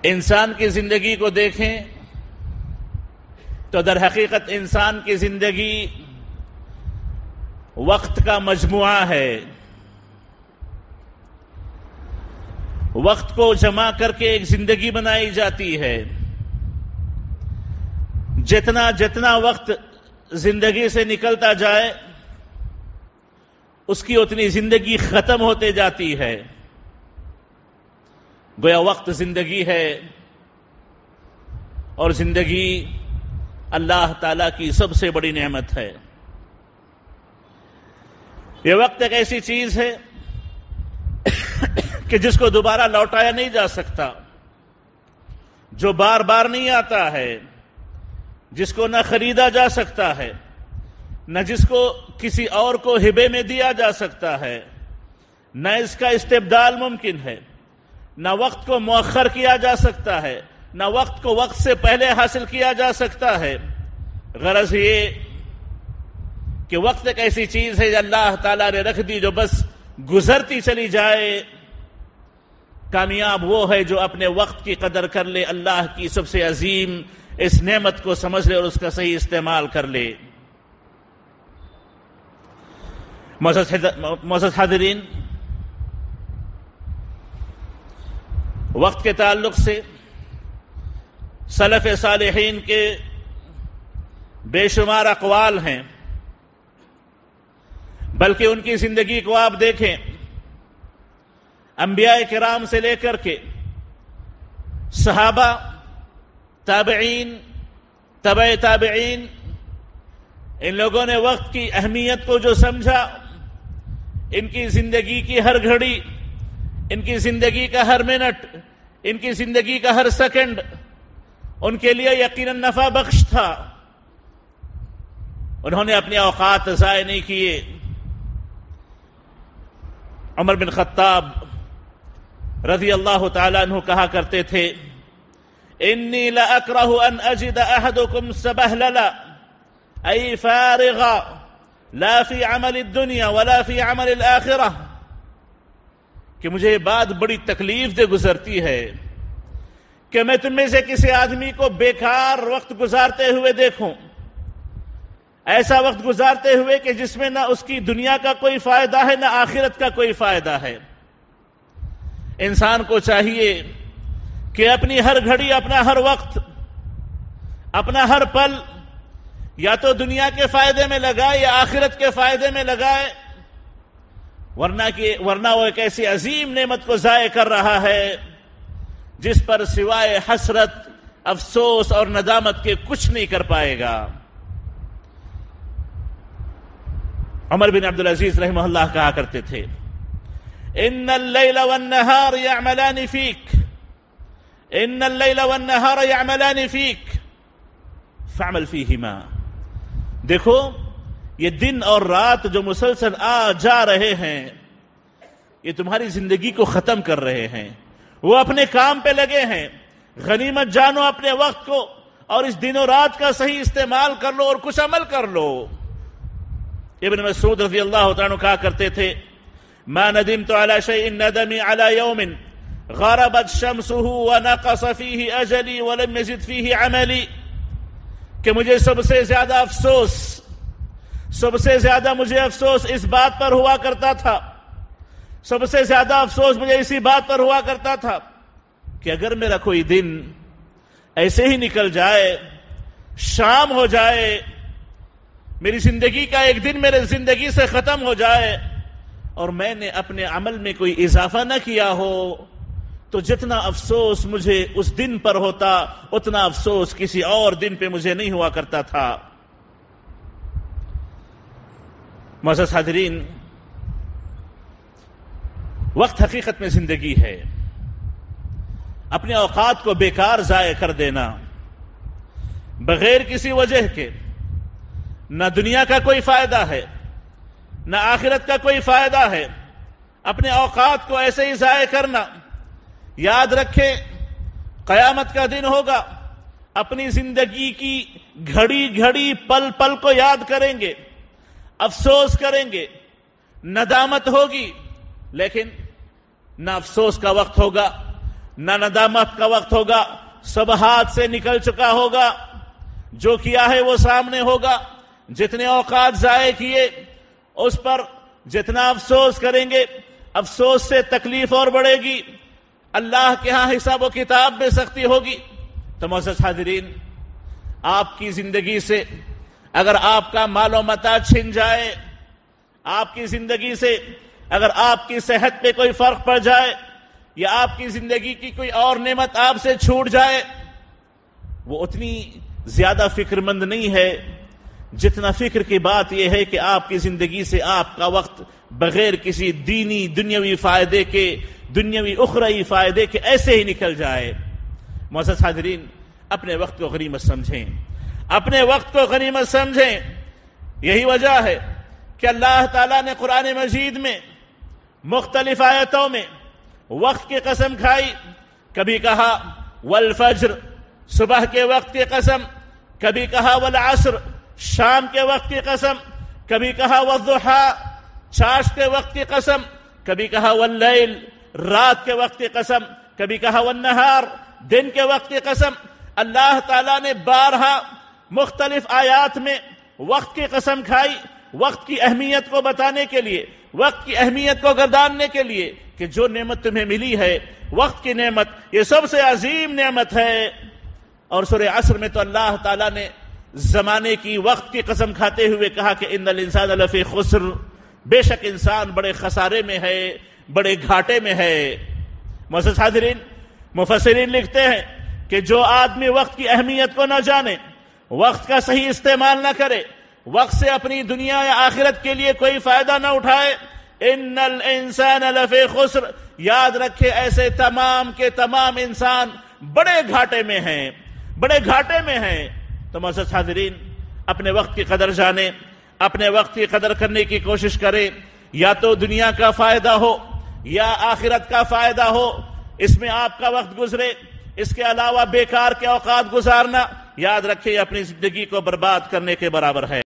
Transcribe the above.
انسان کی زندگی کو دیکھیں تو در حقیقت انسان کی زندگی وقت کا مجموعہ ہے. وقت کو جمع کر کے ایک زندگی بنائی جاتی ہے. جتنا جتنا وقت زندگی سے نکلتا جائے اس کی اتنی زندگی ختم ہوتے جاتی ہے. گویا وقت زندگی ہے اور زندگی اللہ تعالیٰ کی سب سے بڑی نعمت ہے. یہ وقت ایک ایسی چیز ہے کہ جس کو دوبارہ لوٹایا نہیں جا سکتا، جو بار بار نہیں آتا ہے، جس کو نہ خریدا جا سکتا ہے، نہ جس کو کسی اور کو ہبے میں دیا جا سکتا ہے، نہ اس کا استبدال ممکن ہے، نہ وقت کو مؤخر کیا جا سکتا ہے، نہ وقت کو وقت سے پہلے حاصل کیا جا سکتا ہے. غرض یہ کہ وقت ایک ایسی چیز ہے جو اللہ تعالیٰ نے رکھ دی، جو بس گزرتی چلی جائے. کامیاب وہ ہے جو اپنے وقت کی قدر کر لے، اللہ کی سب سے عظیم اس نعمت کو سمجھ لے اور اس کا صحیح استعمال کر لے. معزز حاضرین، وقت کے تعلق سے سلف صالحین کے بے شمار اقوال ہیں، بلکہ ان کی زندگی کو آپ دیکھیں، انبیاء کرام سے لے کر کے صحابہ، تابعین، تبع تابعین، ان لوگوں نے وقت کی اہمیت کو جو سمجھا، ان کی زندگی کی ہر گھڑی، ان کی زندگی کا ہر منٹ، ان کی زندگی کا ہر سیکنڈ ان کے لیے یقیناً نفع بخش تھا. انہوں نے اپنے اوقات ضائع نہیں کیے. عمر بن خطاب رضی اللہ تعالیٰ عنہ کہا کرتے تھے، انی لاکرہ ان اجد احدکم سبہللا ای فارغا لا فی عمل الدنیا ولا فی عمل الآخرہ، کہ مجھے یہ بات بڑی تکلیف دے گزرتی ہے کہ میں تم میں سے کسی آدمی کو بیکار وقت گزارتے ہوئے دیکھوں، ایسا وقت گزارتے ہوئے کہ جس میں نہ اس کی دنیا کا کوئی فائدہ ہے، نہ آخرت کا کوئی فائدہ ہے. انسان کو چاہیے کہ اپنی ہر گھڑی، اپنا ہر وقت، اپنا ہر پل یا تو دنیا کے فائدے میں لگائے یا آخرت کے فائدے میں لگائے، ورنہ وہ ایک ایسی عظیم نعمت کو ضائع کر رہا ہے جس پر سوائے حسرت، افسوس اور ندامت کے کچھ نہیں کر پائے گا. عمر بن عبدالعزیز رحمہ اللہ کہا کرتے تھے، ان اللیل والنہار یعملان فیک، ان اللیل والنہار یعملان فیک فعمل فیہما. دیکھو یہ دن اور رات جو مسلسل آ جا رہے ہیں، یہ تمہاری زندگی کو ختم کر رہے ہیں. وہ اپنے کام پہ لگے ہیں. غنیمت جانو اپنے وقت کو اور اس دن و رات کا صحیح استعمال کر لو اور کچھ عمل کر لو. ابن مسعود رضی اللہ تعالیٰ عنہ کہا کرتے تھے، ما ندمت على شيء ندمي على يوم غربت شمسه ونقص فيه اجلي ولم يزد فيه عملي، کہ مجھے سب سے زیادہ مجھے افسوس اس بات پر ہوا کرتا تھا، سب سے زیادہ افسوس مجھے اسی بات پر ہوا کرتا تھا کہ اگر میرا کوئی دن ایسے ہی نکل جائے، شام ہو جائے، میری زندگی کا ایک دن میرے زندگی سے ختم ہو جائے اور میں نے اپنے عمل میں کوئی اضافہ نہ کیا ہو، تو جتنا افسوس مجھے اس دن پر ہوتا اتنا افسوس کسی اور دن پہ مجھے نہیں ہوا کرتا تھا. معزز حاضرین، وقت حقیقت میں زندگی ہے. اپنے اوقات کو بیکار ضائع کر دینا بغیر کسی وجہ کے، نہ دنیا کا کوئی فائدہ ہے نہ آخرت کا کوئی فائدہ ہے. اپنے اوقات کو ایسے ہی ضائع کرنا، یاد رکھیں قیامت کا دن ہوگا، اپنی زندگی کی گھڑی گھڑی پل پل کو یاد کریں گے، افسوس کریں گے، ندامت ہوگی، لیکن نہ افسوس کا وقت ہوگا نہ ندامت کا وقت ہوگا، سب ہاتھ سے نکل چکا ہوگا، جو کیا ہے وہ سامنے ہوگا، جتنے اوقات ضائع کیے اس پر جتنا افسوس کریں گے، افسوس سے تکلیف اور بڑھے گی، اللہ کے ہاں حساب و کتاب میں سختی ہوگی۔ تو معزز حاضرین، آپ کی زندگی سے اگر آپ کا مال و متاع چھن جائے، آپ کی زندگی سے اگر آپ کی صحت پہ کوئی فرق پڑ جائے، یا آپ کی زندگی کی کوئی اور نعمت آپ سے چھوٹ جائے، وہ اتنی زیادہ فکر مند نہیں ہے جتنا فکر کی بات یہ ہے کہ آپ کی زندگی سے آپ کا وقت بغیر کسی دینی دنیاوی فائدے کے، دنیاوی اخروی فائدے کے ایسے ہی نکل جائے۔ معزز حاضرین، اپنے وقت کو غنیمت سمجھیں، اپنے وقت کو غنیمت سمجھیں۔ یہی وجہ ہے کہ اللہ تعالیٰ نے قرآن مجید میں مختلف آیتوں میں وقت کی قسم کھائی، کبھی کہا والفجر، صبح کے وقت کی قسم، کبھی کہا والعصر، شام کے وقت کی قسم، کبھی کہا والضحی، چاشت کے وقت کی قسم، کبھی کہا واللیل، رات کے وقت کی قسم، کبھی کہا والنہار، دن کے وقت کی قسم۔ اللہ تعالیٰ نے بارہا مختلف آیات میں وقت کی قسم کھائی، وقت کی اہمیت کو بتانے کے لیے، وقت کی اہمیت کو گرداننے کے لیے کہ جو نعمت تمہیں ملی ہے، وقت کی نعمت، یہ سب سے عظیم نعمت ہے۔ اور سورہ عصر میں تو اللہ تعالیٰ نے زمانے کی، وقت کی قسم کھاتے ہوئے کہا کہ ان الانسان لفی خسر، بے شک انسان بڑے خسارے میں ہے، بڑے گھاٹے میں ہے۔ معزز حاضرین، مفسرین لکھتے ہیں کہ جو آدمی وقت کی اہمیت کو نہ جانے، وقت کا صحیح استعمال نہ کرے، وقت سے اپنی دنیا یا آخرت کے لیے کوئی فائدہ نہ اٹھائے، ان الانسان لفی خسر، یاد رکھے ایسے تمام کے تمام انسان بڑے گھاٹے میں ہیں، بڑے گھاٹے میں ہیں۔ تو معزز حاضرین، اپنے وقت کی قدر جانیں، اپنے وقت کی قدر کرنے کی کوشش کریں، یا تو دنیا کا فائدہ ہو یا آخرت کا فائدہ ہو، اس میں آپ کا وقت گزرے۔ اس کے علاوہ بیکار کے اوقات گزارنا، یاد رکھیں، اپنی زندگی کو برباد کرنے کے برابر ہے۔